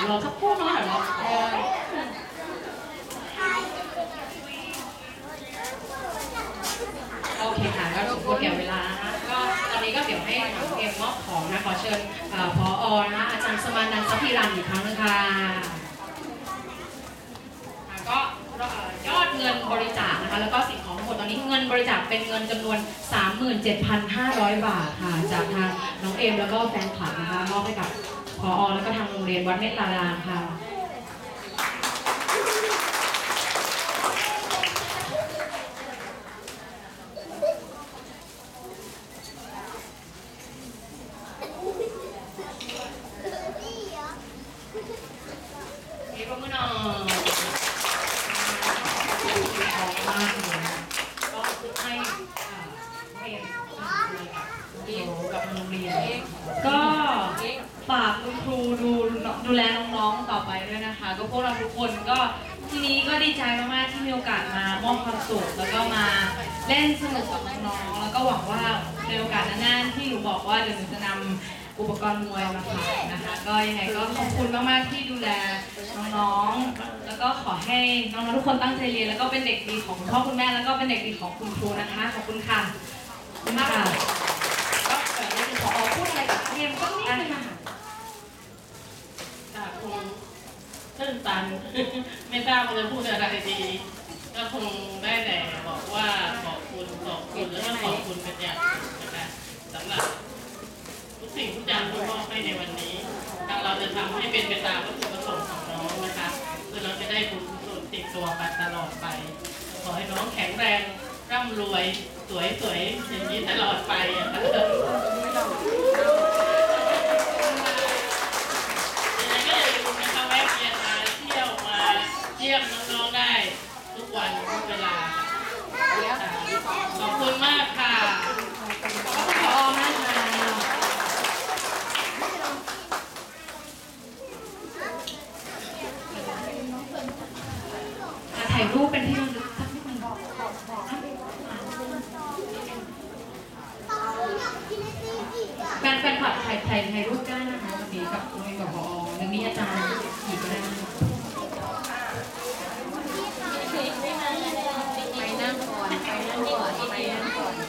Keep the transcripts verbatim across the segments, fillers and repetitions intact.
เราสักพวกน้อยเหรอโอเคค่ะก็สมควรแก่เวลานะคะก็ตอนนี้ก็เดี๋ยวให้น้องเอ็มมอบของนะขอเชิญผอ.นะคะอาจารย์สมานนันท์ทรัพย์รันอีกครั้งนึงค่ะก็ยอดเงินบริจาคนะคะแล้วก็สิ่งของทั้งหมดตอนนี้เงินบริจาคเป็นเงินจำนวน สามหมื่นเจ็ดพันห้าร้อย บาทค่ะจากทางน้องเอ็มแล้วก็แฟนคลับนะคะมอบให้กับผอ.แล้วก็ทางโรงเรียนวัดเมตตารามค่ะนี่ก็มือหน่อยก็ให้เรียนกับโรงเรียนก็ฝากคุณครูดูดูแลน้องๆต่อไปด้วยนะคะก็พวกเราทุกคนก็ทีนี้ก็ดีใจมากๆที่มีโอกาสมามอบความสุขแล้วก็มาเล่นสนุกกับน้องๆแล้วก็หวังว่าในโอกาสหน้าๆที่หนูบอกว่าเดี๋ยวหนูจะนำอุปกรณ์มวยมาฝากนะคะก็ยังไงก็ขอบคุณมากๆที่ดูแลน้องๆแล้วก็ขอให้น้องๆทุกคนตั้งใจเรียนแล้วก็เป็นเด็กดีของคุณพ่อคุณแม่แล้วก็เป็นเด็กดีของคุณครูนะคะขอบคุณค่ะขอบคุณมากค่ะก็เดี๋ยวจะขอพูดอะไรกับเอ็มก็นิดนึงค่ะคงตื้นตันไม่ทราบว่าจะพูดอะไรดีก็คงได้แต่บอกว่าขอบคุณขอบคุณแล้วก็ขอบคุณเป็นอย่างนะคะสำหรับทุกสิ่งทุกอย่างที่มอบให้ในวันนี้เราจะทำให้เป็นไปตามวัตถุประสงค์ของน้องนะคะคือเราจะได้บุญกุศลติดตัวไปตลอดไปขอให้น้องแข็งแรงร่ำรวยสวยสวยอย่างนี้ตลอดไปนะคะเยี่ยมน้องๆได้ทุกวันทุกเวลาขอบคุณมากค่ะขอบคุณผอ.มากค่ะถ่ายรูปเป็นที่ระลึกสักนิดนึงแฟนแฟนคลับถ่ายถ่ายถ่ายรูปได้นะคะวันนี้กับน้องกับผอ.หรือมีอาจารย์อีกก็ได้ไปนั่งก่อนไปนั่งก่อนไปนั่งก่อน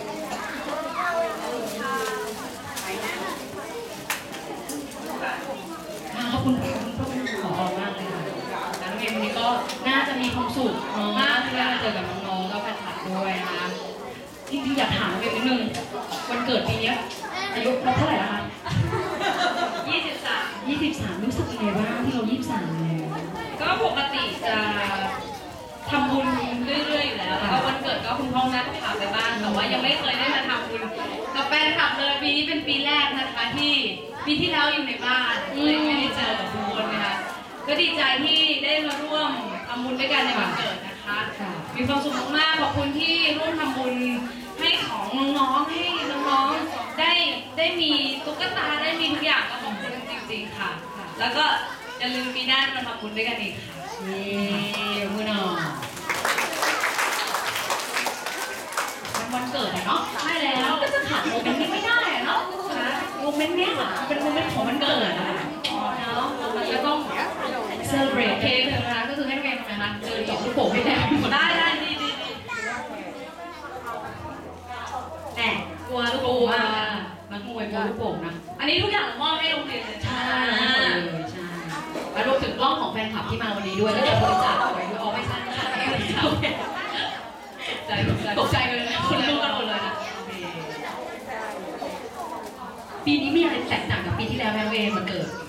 ขอบคุณคุณผอ.มากเลยค่ะน้องเอ็มวันนี้ก็น่าจะมีความสุขมากที่ได้มาเจอกับน้องๆแล้วแฟนคลับด้วยนะคะจริงๆอยากถามน้องเอ็มนิดนึงวันเกิดปีนี้อายุเราเท่าไหร่แล้วคะยี่สิบสามยี่สิบสามรู้สึกยังไงบ้างที่เรายี่สิบสามแล้วก็ปกติจะทำบุญเรื่อยๆอยู่แล้วแล้วก็วันเกิดก็คุณพ่อแม่ก็พาไปบ้านแต่ว่ายังไม่เคยได้มาทำบุญกับแฟนคลับเลยปีนี้เป็นปีแรกนะคะที่ปีที่แล้วอยู่ในบ้านเลยไม่ได้เจอกับทุกคนนะคะก็ดีใจที่ได้มาร่วมทำบุญด้วยกันในวันเกิดนะคะมีความสุขมากๆขอบคุณที่ร่วมทำบุญให้ของน้องๆให้น้องๆได้ได้มีตุ๊กตาได้มีทุกอย่างก็ขอบคุณจริงๆค่ะแล้วก็อย่าลืมปีหน้ามาทำบุญด้วยกันอีกค่ะนี่คุณน้องวันเกิดเนาะใช่แล้วก็จะขาดโมเมนต์นี้ไม่ได้เนาะโมเมนต์นี้เป็นโมเมนต์ของวันเกิดนะเนาะแล้วก็เซอร์เบรทเค้กนะคะก็คือให้แกทำไมคะเดินจบลูกโป่งให้แดงได้ได้ดีดีดีแอบกลัวลูกโป่งอ่ะนักมวยกลัวลูกโป่งนะอันนี้ทุกอย่างมอบให้โรงเรียนเลยใช่เลยใช่แล้วรวมถึงกล้องของแฟนคลับที่มาวันนี้ด้วยแล้วจะบริจาคเอาไว้ด้วยอ๋อไม่ใช่ไม่ใช่ไม่ใช่ใจตกใจเลยนะคนลุกกันหมดเลยนะปีนี้มีอะไรแตกต่างกับปีที่แล้วไหมเวมันเกิด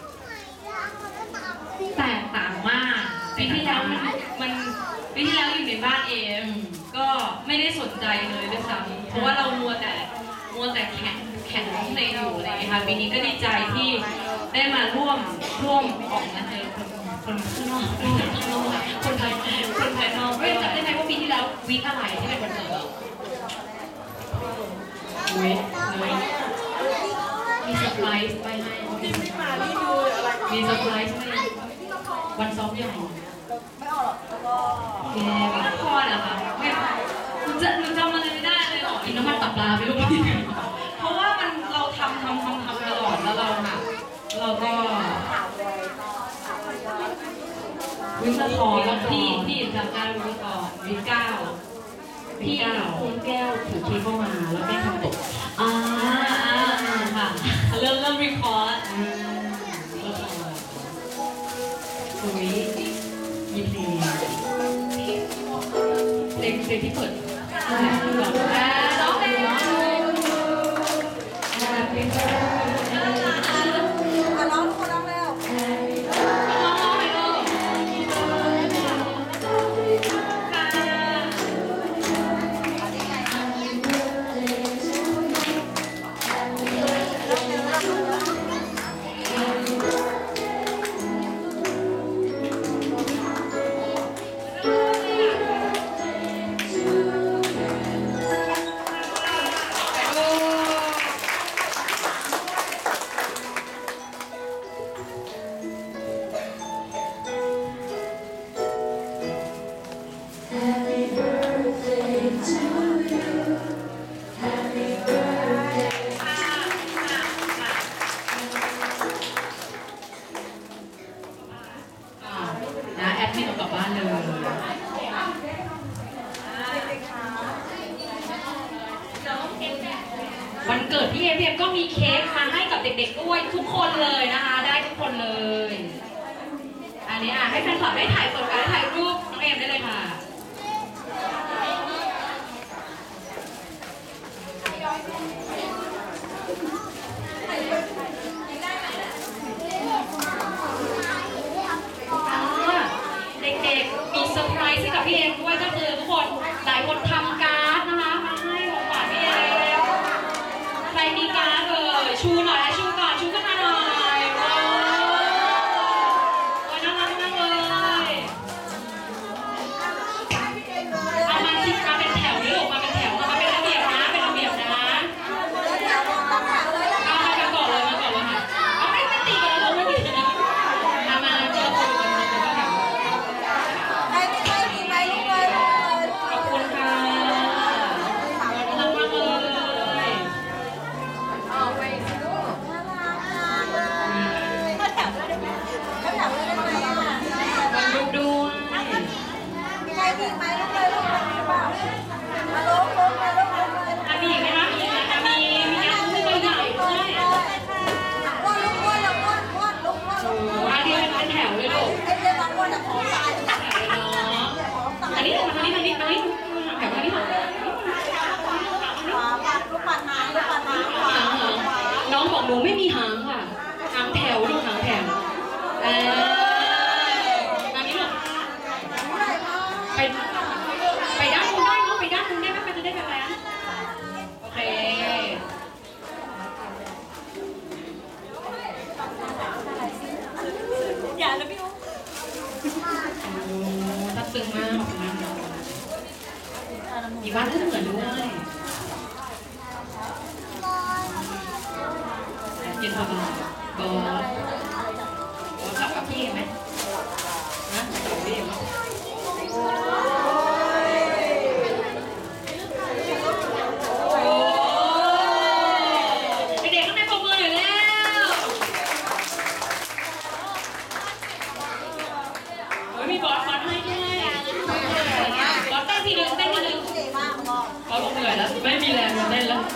แตกต่างมากปีที่แล้วมันมันปีที่แล้วอยู่ในบ้านเองก็ไม่ได้สนใจเลยด้วยซ้ำเพราะว่าเรามัวแต่มัวแต่แข่งแข่งร้องเพลงอยู่อะไรอย่างเงี้ยค่ะปีนี้ก็ดีใจที่ได้มาร่วมร่วมออกมาเจอคนคนข้างนอกคนไทยคนภายนอกเฮ้ยจำได้ไหมว่าปีที่แล้ววีคอะไรที่เป็นวันเกิดวีคเลยมีเซอร์ไพรส์ไปให้มีเซอร์ไพรส์ให้วันซ้อมใหญ่ไม่ออกหรอกแล้วก็แกไม่ต้องคอเหรอคะไม่จะหนูจำอะไรไม่ได้เลยหรอกินน้ำมันตับปลาไปลูกเพราะว่ามันเราทำทำทำทำตลอดแล้วเราค่ะเราก็วิศธรพี่พี่ทำการรู้ก่อนวีเก้าพี่คุณแก้วถือเค้กเข้ามาแล้วแม่ทำตกอ่าค่ะเริ่มเริ่มรีคอร์ดคุยยินดีเพลงเพลงที่เปิดอ่าร้องเพลงร้องเพลงมาร้องทุกคนร้องเร็วร้องร้องไปลูก อ่านะแอดมินเอากลับบ้านเลยวันเกิดพี่เอฟเอ็มก็มีเค้กมาให้กับเด็กๆด้วยทุกคนเลยนะคะ ได้ทุกคนเลย อันนี้อ่ะให้แฟนคลับได้ถ่ายส่วนการถ่ายรูปน้องเอมได้เลยค่ะเด็กๆ มีเซอร์ไพรส์ให้กับพี่เอมด้วยก็คือทุกคนหลายคนทำการ์ดนะคะมาให้ของขวัญพี่เอมใครมีการ์ดเอ่ยชูหน่อยชูก่อนชูขึ้นมาหน่อยว้าวน่ารักมากเลยเอามาสิมาเป็นแถวนี่ลูกมาเป็นแถวมาเป็นระเบียบนะเป็นระเบียบนะเอามากันก่อนเลยมาก่อนเลยค่ะเอาไม่ไม่ตีกันแล้วไม่ตีกันมามาเจอคนคนคนก็แถวใครมีใครมีไหมลูกเลยลูกเลยขอบคุณค่ะน่ารักมากเลยออกไปสิลูกน่ารักเลยถ้าแถวเลยได้ไหมถ้าแถวเลยได้ไหมอ่ะวันลูกด้วยมีใครมีไหมลูกเลยลูกเลยเปล่ามาลูกลูกเลยลูกเลยอ่ะมีอีกไหมคะมีอีกไหมคะมีมีงานคู่ใหญ่ด้วยอ้วนลูกอ้วนลูกอ้วนอ้วนลูกอ้วนลูกโอ้อันนี้เป็นแถวเลยลูกไอ้เรื่องอ้วนอ่ะของตายแถวเลยเนาะอันนี้ทางนี้ทางนี้ทางนี้แถวทางนี้ขวาปัดลูกปัดหางลูกปัดหางขวาขวาน้องบอกหนูไม่มีหางค่ะหางแถวลูกหางแถวเออทางนี้ลูกไปไปด้านนู้นได้เนาะไปด้านนู้นได้ไหมมันจะได้เป็นอะไรอ่ะโอเคอย่าแล้วพี่อุ๊โอ้ตัดตึงมากขอบคุณมากมีบ้านเพื่อนเหมือนด้วยเย็นพอดีบอสบอสกลับกับพี่ไหมนะกลับกับพี่ไหมเด็กๆข้างในปรบมือหน่อยแล้วโอ้ยมีบอสบอสให้ด้วยบอสเต้นทีนึงเต้นทีนึงดีมากบอกบอสบอกเหนื่อยแล้วไม่มีแรงมาเต้นแล้ว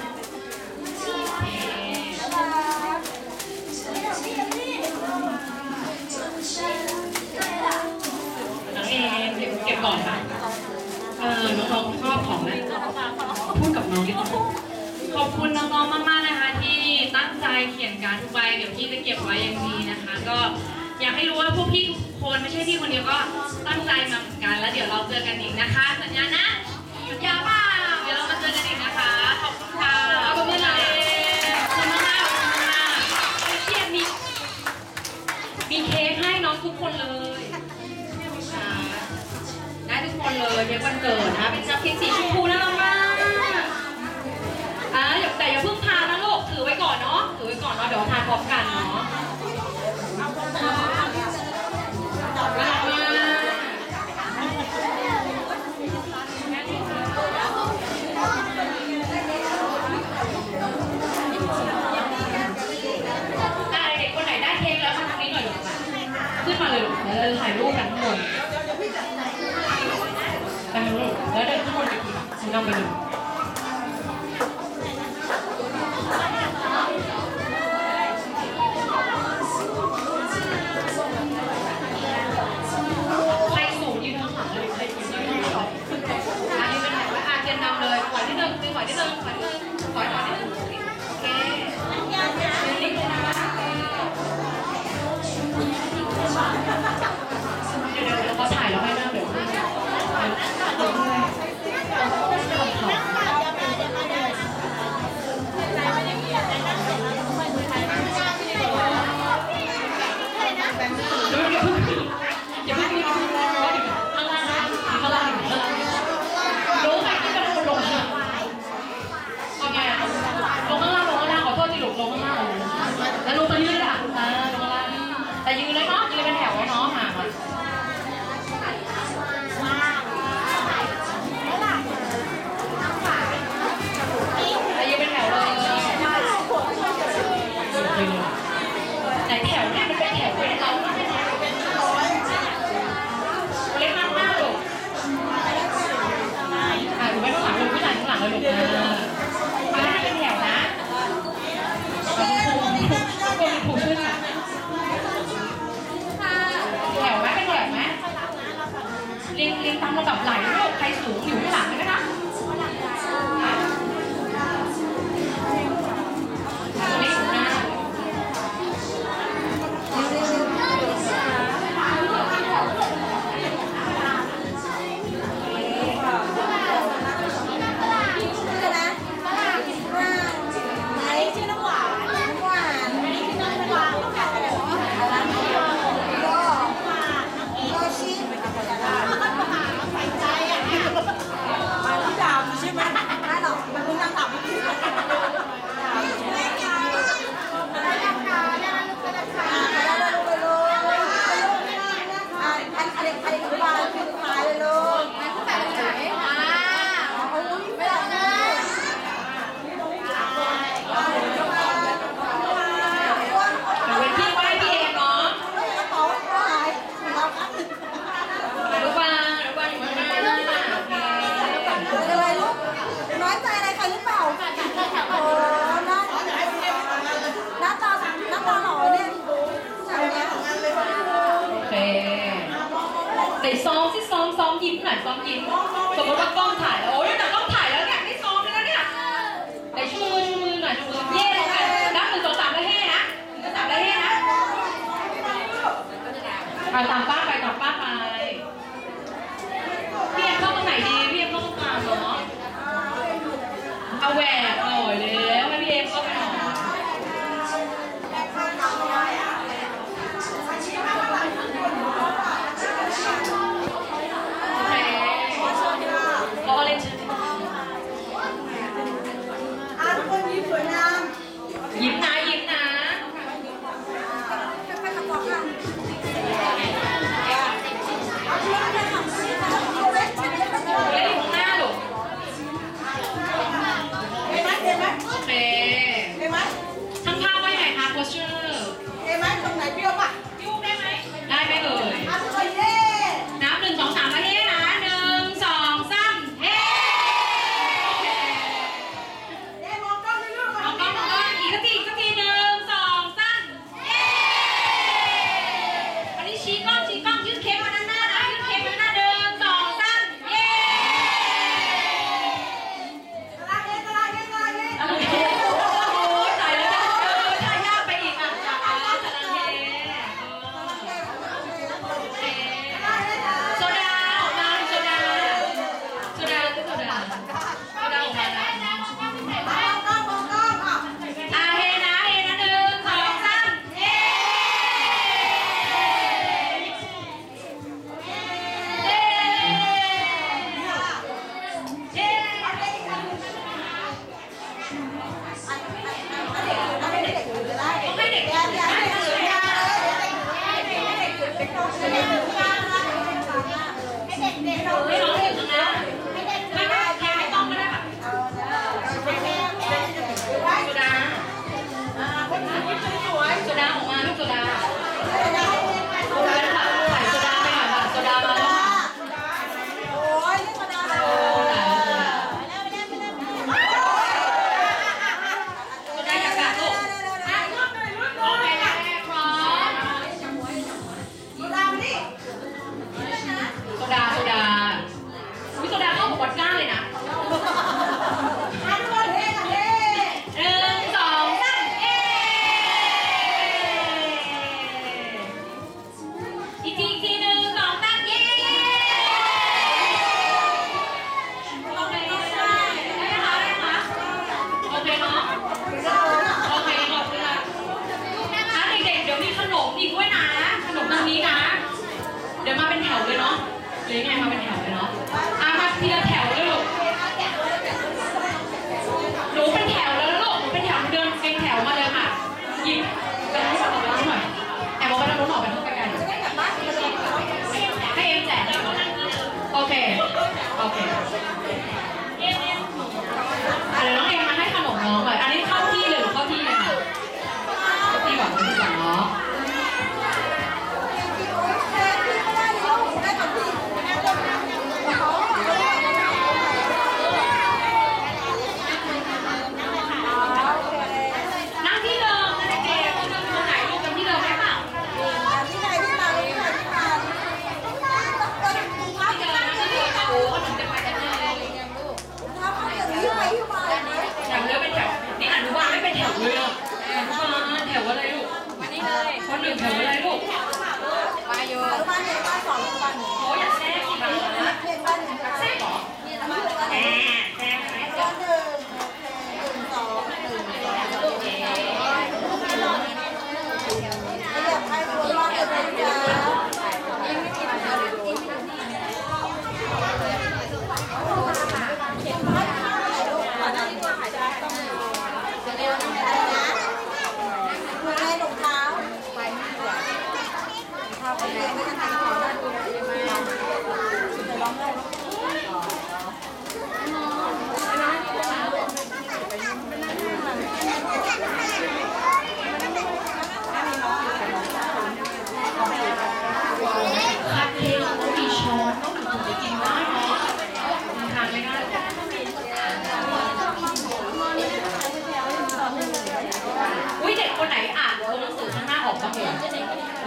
น้องเอเก็บเก็บก่อนค่ะเออน้องๆชอบของนะพูดกับน้องนิดนึงขอบคุณน้องๆมากๆนะคะที่ตั้งใจเขียนการ์ดทุกใบเดี๋ยวพี่จะเก็บไว้อย่างดีนะคะ ก็อยากให้รู้ว่าพวกพี่ทุกคนไม่ใช่พี่คนเดียวก็ตั้งใจมาเหมือนกันแล้วเดี๋ยวเราเจอกันอีกนะคะสัญญานะสัญญาเปล่าเดี๋ยวเรามาเจอกันอีกนะคะขอบคุณค่ะขอบคุณเลยขอบคุณมากๆขอบคุณมากๆไม่เครียดมีมีเค้กให้น้องทุกคนเลยค่ะได้ทุกคนเลยเค้กวันเกิดนะเป็นคัพเค้กสีชมพูน่ารักมากอ่ะแต่อย่าเพิ่งทานนะลูกถือไว้ก่อนเนาะถือไว้ก่อนเนาะเดี๋ยวทานพร้อมกันเนาะน่ารักมากจะถ่ายรูปกันทั้งหมดไปทั้งหมดแล้วเดินขึ้นบนเวทีฉันนำไปดูใครสูงยืนข้างหลังเลยใครสูงยืนข้างหลังอันนี้เป็นไหนวะอาเทียนนำเลยถอยนิดนึงถอยนิดนึงถอยนิดนึงถอยถอยนิดนึงโอเคลิงก์เลยนะเดี๋ยวเดี๋ยวเขาถ่ายแล้วให้หน้าเดี๋ยวอย่าเพิ่งอย่าเพิ่งข้างล่างข้างล่างข้างล่างรู้ไหมที่มันลงอ่ะเอาไงอ่ะลงข้างล่างลงข้างล่างขอโทษที่หลงลงข้างล่างแล้วลงไปยืนอ่ะอ่าลงข้างล่างแต่ยืนเลยเนาะยืนเป็นแถวไว้เนาะห่างอ่ะแต่ยืนเป็นแถวเลยไหนแถวเนี่ยมันเป็นแถวไว้เราเล็กมากมากลูกอ่าดูไว้ข้างหลังลูกผู้ชายข้างหลังเลยลูกนะไม่ได้เป็นแถวนะเราคุณครูคุณครูช่วยค่ะแถวไหมเป็นแถวไหมเรียงเรียงตามระดับไหลลูกใครสูงอยู่ข้างหลังไหมคะเล็กนะแต่ซ้อมที่ซ้อมซ้อมยิ้มหน่อยซ้อมยิ้มสมมติว่ากล้องถ่ายแล้วโอ้ยแต่กล้องถ่ายแล้วเนี่ยไม่ซ้อมเลยนะเนี่ยแต่ชูมือชูมือหน่อยชูมือเย่เลยค่ะนับหนึ่งสองสามแล้วเฮ่นะหนึ่งสองสามแล้วเฮ่นะเอาตามป้าไปตามป้าไปพี่เอ็มเข้าตรงไหนดีพี่เอ็มเข้าตรงกลางเนาะเอาแหวกหน่อยแล้วให้พี่เอ็มเข้าไปหน่อยยิ้มนะยิ้มนะ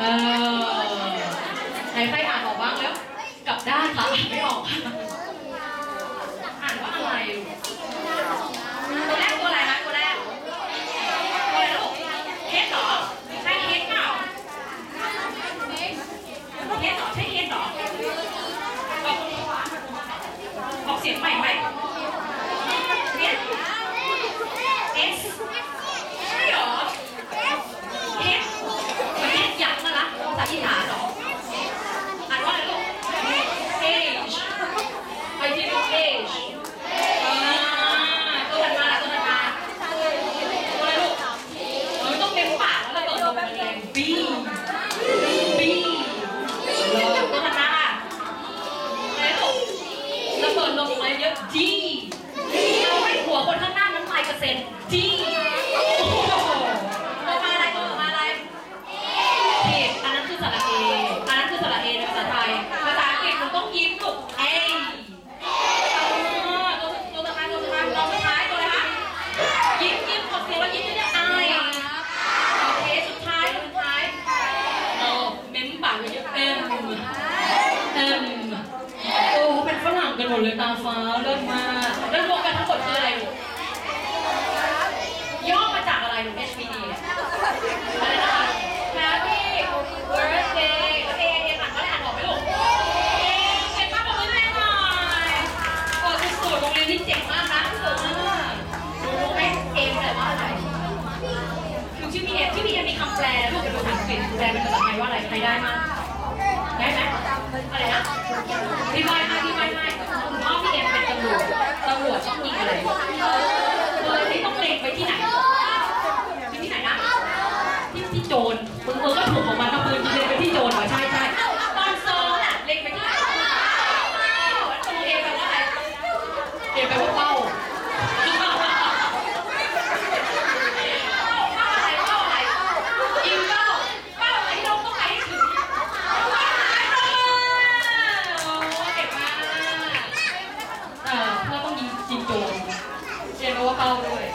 อใครใครอ่านออกบ้างแล้วกลับด้านค่ะอ่านไม่ออกอ่านว่าอะไรตัวแรกตัวอะไรนะตัวแรกตัวอะไรลูกเฮดเหรอใช่เฮดเปล่าเฮดเหรอใช่เฮดเหรอออกออกเสียงใหม่ไหมเฮดเอสใช่เหรอเฮดมันเฮดยักษ์นะนะภาษาอีสานเหรออ่านว่าอะไรลูก age ไปที่ลูก age ตัวถัดมาตัวถัดมาตัวอะไรลูกเออต้องเต็มปากแล้วเปิดลมแรง B B ตัวถัดมาค่ะอะไรลูกแล้วเปิดลมอะไรเยอะ D เอาให้หัวคนข้างหน้าน้ำลายกระเซ็น D ตัวมาอะไรตัวมาอะไรผิดอันนั้นคือสระเออันนั้นคือสระเอในภาษาไทยภาษาอังกฤษมันต้องยิ้มลูก A ตัวตัวต่อมาตัวต่อมาตัวสุดท้ายตัวอะไรคะยิ้มยิ้มกดเสียงแล้วยิ้มจะไอโอเคสุดท้ายสุดท้ายเราเม้มปากเยอะๆ M M โอ้เป็นฝรั่งกันหมดเลยตาฟ้าเลิศมากแล้วรวมกันทั้งหมดคืออะไรลูกย่อมาจากอะไรลูก H B D เนี่ยอะไรนะคะ Happy Birthday แล้ว A เออ่านว่าอะไรอ่านออกไหมลูก เอเก่งมากบอกเลยแม่หน่อยโอ้สุดๆโรงเรียนนี้เจ๋งมากนะสุดมากรู้ไหมเอแปลว่าอะไรคือชื่อพี่เอที่พี่เอมีคำแปลลูกเป็นภาษาอังกฤษแปลเป็นภาษาไทยว่าอะไรใครได้มั้งได้ไหมอะไรนะพี่บอยให้พี่บอยให้คุณพ่อพี่เอเป็นตำรวจตำรวจต้องยิงอะไรปืนที่ต้องเล็งไปที่ไหนที่ไหนนะที่ที่โจรมึงมึงก็ถูกของมันถ้าปืนยิงเล็งไปที่โจรเหรอใช่ใช่ตอนซ้อมน่ะเล็งไปที่ไหนตัวเอแปลว่าอะไรเอแปลว่าเป้ายิงเป้าเป้าอะไรเราต้องไปให้ถึงเก่งมากเออเราต้องยิงยิงโจรเรียนรู้ว่าเป้าด้วย